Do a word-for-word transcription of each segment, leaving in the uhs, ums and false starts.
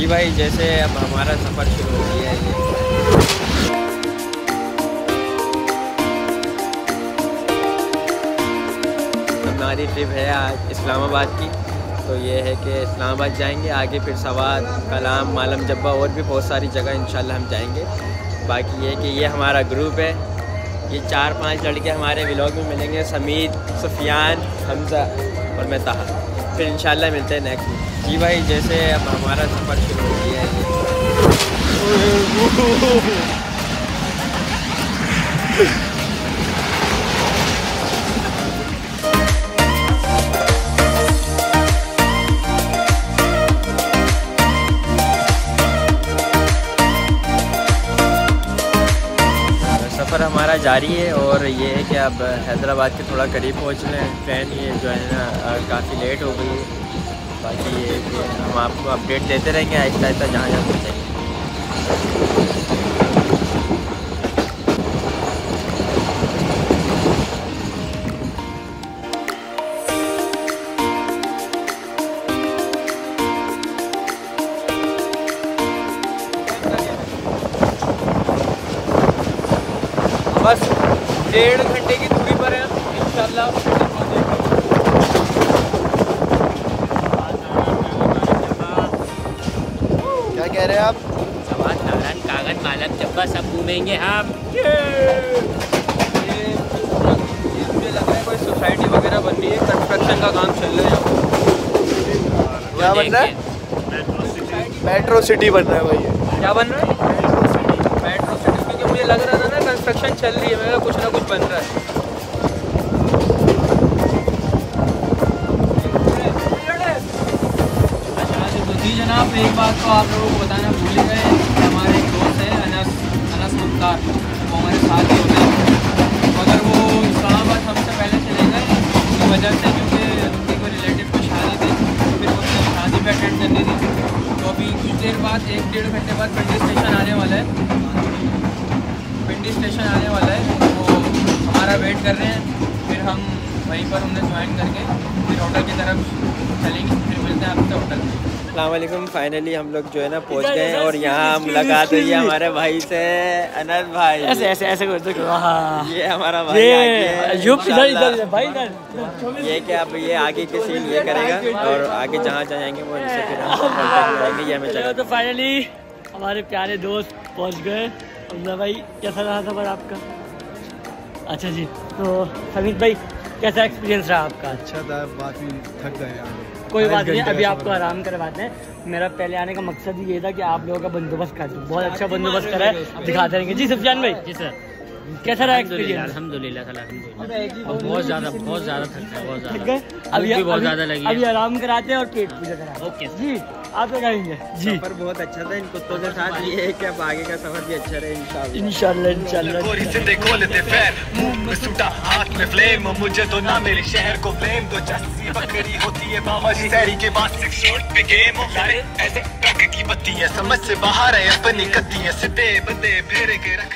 जी भाई, जैसे अब हमारा सफ़र शुरू हो गया है। हमारी ट्रिप है आज इस्लामाबाद की, तो ये है कि इस्लामाबाद जाएंगे, आगे फिर सवाद, कलाम, मालम जब्बा और भी बहुत सारी जगह इंशाल्लाह हम जाएंगे। बाकी ये कि ये हमारा ग्रुप है, ये चार पांच लड़के हमारे व्लॉग में मिलेंगे, समीद, सुफियान, हमज़ा और मैं ताहा। फिर इंशाल्लाह मिलते हैं नेक्स्ट वीक। जी भाई, जैसे अब हमारा सफ़र शुरू हो गया है। सफ़र हमारा जारी है और ये है कि अब हैदराबाद के थोड़ा करीब पहुँच रहे हैं। ट्रेन ये जो है ना काफ़ी लेट हो गई है। बाकी ये कि हम आपको अपडेट देते रहेंगे आहिस्ता आहिस्ता जहाँ जहाँ पहुँचेंगे। बस डेढ़ घंटे की दूरी पर है इंशाल्लाह। क्या कह रहे हैं आप? सवाद, नारन, कागज, मालम जब्बा सब घूमेंगे हम। ये मुझे लग रहा है कोई सोसाइटी वगैरह बन रही है, कंस्ट्रक्शन का काम चल रहा है। क्या बन रहा है? मेट्रो सिटी बन रहा है भाई। क्या बन रहा है? मेट्रो सिटी, क्योंकि मुझे लग रहा था ना कंस्ट्रक्शन चल रही है, मेरा कुछ ना कुछ बन रहा है। जी जनाब, एक बात तो आप लोगों को बताना भूल गए, हमारे एक दोस्त है अनस अनस मुख्तार, वो हमारे साथ ही होते हैं, मगर वो इस्लामाबाद हमसे पहले चले गए उसकी वजह से, क्योंकि उनकी कोई रिलेटिव की शादी थी, तो फिर उसने शादी पे अटेंड करनी थी। तो अभी कुछ देर बाद, एक डेढ़ घंटे बाद पिंडी स्टेशन आने वाला है, पिंडी स्टेशन आने वाला है, तो हमारा वेट कर रहे हैं। फिर हम वहीं पर उन्हें ज्वाइन करके फिर होटल की तरफ चलेंगे, फिर मिलते हैं आपसे होटल में। अस्सलाम वालेकुम, फाइनली हम लोग जो है ना पहुंच गए हैं और यहाँ मुलाकात हुई है हमारे भाई से, अनस भाई। ऐसे ऐसे ऐसे करते ये हमारा भाई आगे भाई ये क्या अब ये आगे के सीन ये करेगा और आगे जहाँ जाएंगे वो इनसे फिर हम जाएंगे। ये हमें चला। तो फाइनली हमारे प्यारे दोस्त पहुँच गए। हमजा भाई, कैसा रहा सफर आपका? अच्छा जी, तो समीद भाई कैसा एक्सपीरियंस रहा आपका? अच्छा था, बात ही थक गए यार। कोई बात नहीं, अभी आपको आराम करवाते हैं। मेरा पहले आने का मकसद ही ये था कि आप लोगों का बंदोबस्त कर दूं। बहुत अच्छा बंदोबस्त करा है, दिखाते रहेंगे। जी सुफियान भाई। जी सर, कैसा रहा एक्सपीरियंस? अल्हम्दुलिल्लाह अल्हम्दुलिल्लाह बहुत ज़्यादा बहुत ज़्यादा थक है, बहुत ज़्यादा। अभी भी बहुत ज़्यादा लगी है। अभी आराम कराते हैं और पेट पूजा कराते हैं। ओके जी, आप लगाएंगे जी। सफर बहुत अच्छा था इन कुत्तों के साथ, ये है कि अब आगे का सफर भी अच्छा रहे इंशाल्लाह इंशाल्लाह इंशाल्लाह। गोरी से देखो लेते पैर, मुंह में सूटा, हाथ में फ्लेम, मुझे तो ना मेरे शहर को फ्लेम दो। जस्सी बकरी होती है बाबा जी, सैरी के बाद सिक्स शॉट पे गेम लारे ऐसे ट्रक की बत्ती है, समझ से बाहर है अपनी कत्ती है, सिद्धे बंदे फेरे के रख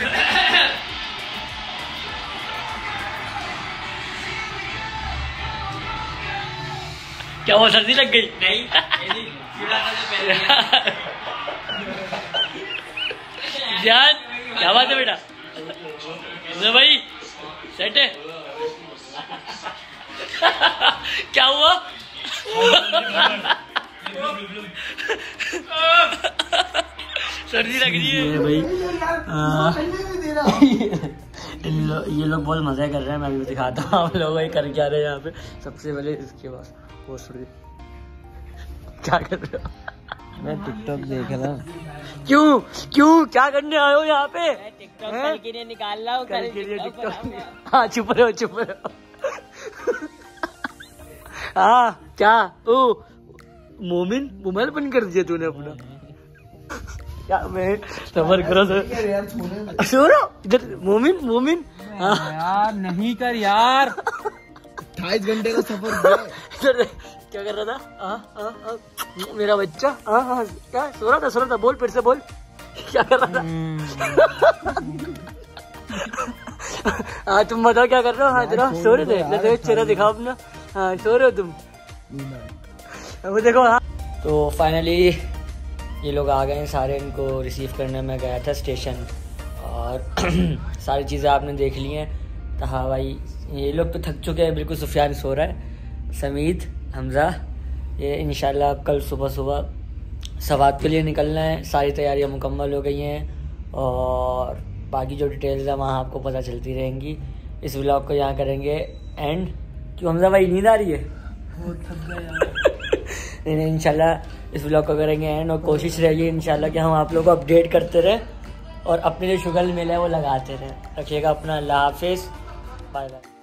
क्या वो सर्दी लग गई? नहीं ध्यान, क्या बात है बेटा? भाई सेट है। क्या हुआ? सर्दी लग रही है भाई। लो, ये लोग बहुत मजे कर रहे हैं। मैं भी दिखाता हूँ आप लोगों को कर क्या रहे हैं यहाँ पे। सबसे पहले इसके बाद वो क्या कर रहे हो? मैं टिकटॉक देख रहा। क्यों क्यों क्या करने आए हो यहाँ पे? टिकटॉक कल के लिए निकाल रहा हूँ, कल के लिए टिकटॉक। हाँ चुप रहो चुप रहो। हाँ क्या ओ मोमिन मोबाइल बंद कर दिया तूने अपना? क्या मैं सबर करो सर। सो रहा इधर मोमिन मोमिन यार नहीं कर यार, अट्ठाईस घंटे का सफर। क्या कर रहा था? आ, आ, आ, मेरा बच्चा आ, आ, क्या सो रहा था सो रहा था बोल फिर से बोल। क्या कर रहा था? हाँ तुम बताओ क्या कर रहे हो? हाँ जरा सो रहे थे, चेहरा दिखाओ अपना। हाँ सो रहे हो तुम? वो देखो। हाँ तो फाइनली ये लोग आ गए हैं सारे, इनको रिसीव करने में गया था स्टेशन और सारी चीज़ें आपने देख ली हैं। तो हाँ भाई ये लोग तो थक चुके हैं बिल्कुल। सुफियान सो रहा है, समीद, हमज़ा, ये इंशाल्लाह कल सुबह सुबह सवात के लिए निकलना है। सारी तैयारियां मुकम्मल हो गई हैं और बाकी जो डिटेल्स है वहाँ आपको पता चलती रहेंगी। इस व्लॉग को यहाँ करेंगे एंड। क्यों हमज़ा भाई नींद आ रही है? बहुत थक गया। नहीं नहीं इंशाल्लाह इस व्लॉग को करेंगे एंड और कोशिश रहेगी इंशाल्लाह कि हम आप लोगों को अपडेट करते रहें और अपने जो शुगर मिल है वो लगाते रहें। रखिएगा अपना, अल्लाह हाफिज़, बाय बाय।